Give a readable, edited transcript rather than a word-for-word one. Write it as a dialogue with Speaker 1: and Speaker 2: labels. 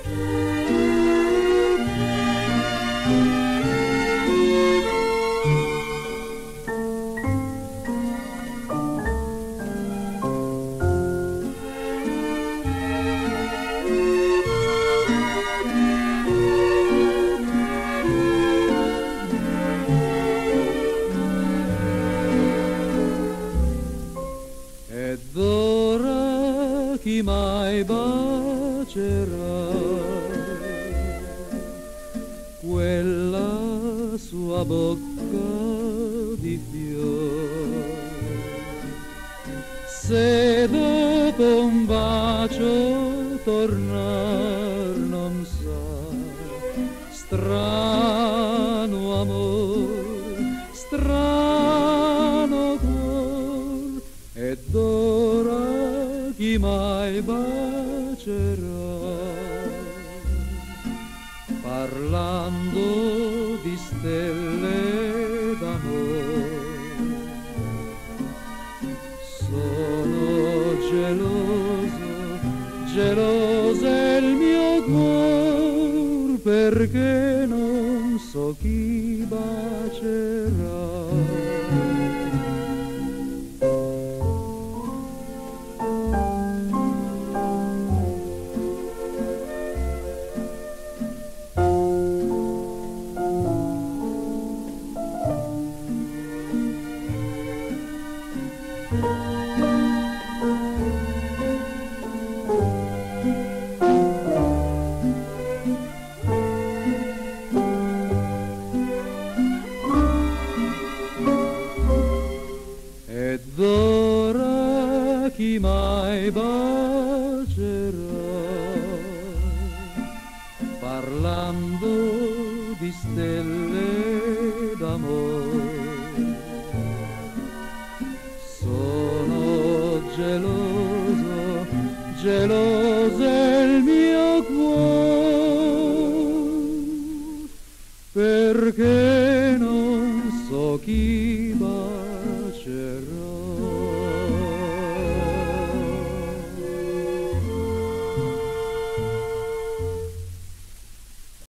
Speaker 1: Ed ora chi mai bacerà quella sua bocca di fior? Se dopo un bacio tornar non sa, strano amor, strano cuor, ed ora chi mai bacerà, parlando di stelle d'amor. Sono geloso, geloso è il mio cuor, perché non so chi bacerà. Ed ora chi mai bacerà, parlando di stelle d'amor. Sono geloso, geloso è il mio cuore, perché non so chi